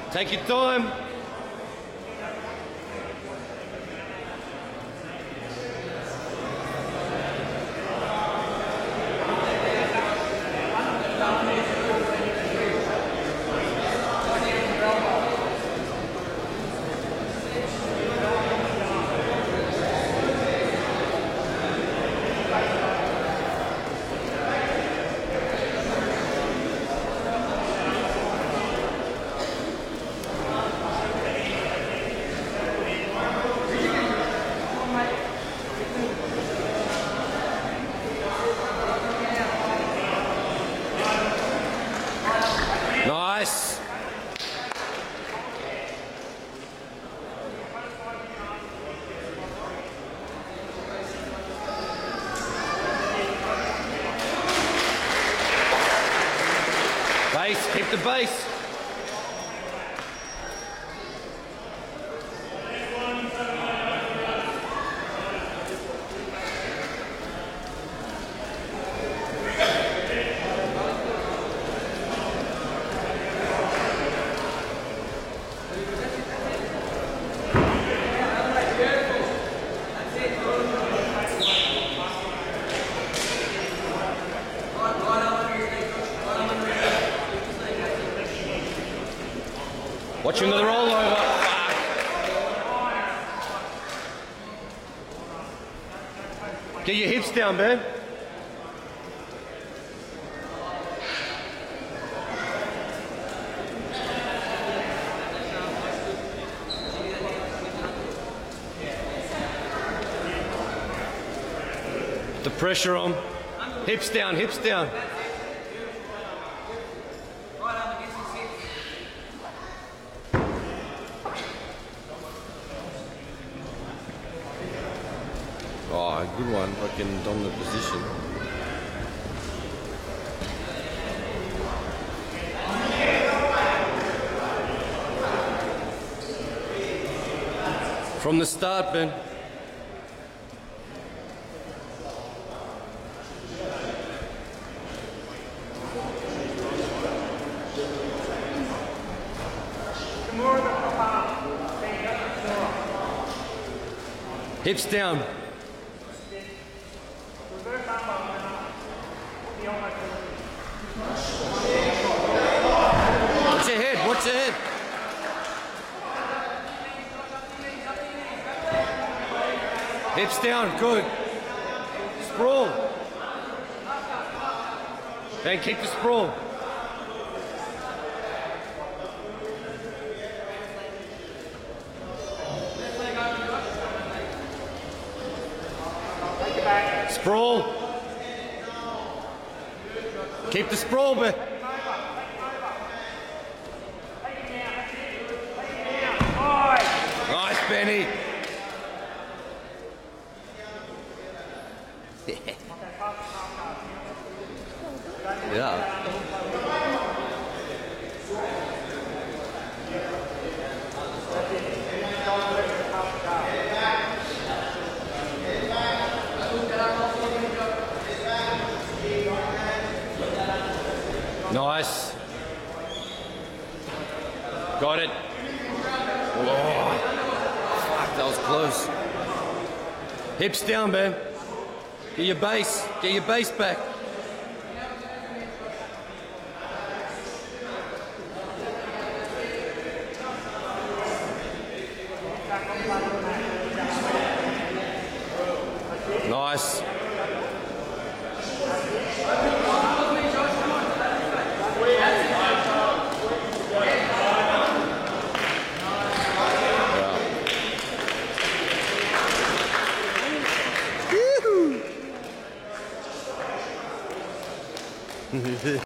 Take your time. Nice. Base, keep the base. Watch him to the rollover. Fuck. Get your hips down, man. The pressure on. Hips down, hips down. Oh, good one, fucking dominant position. From the start, Ben. Hips down. Watch your head, watch your head. Hips down, good. Sprawl. Then kick the sprawl. Sprawl. Keep the sprawl, but nice, Benny. Yeah. Nice. Got it. Oh, fuck, that was close. Hips down, man. Get your base. Get your base back. Nice. Yeah.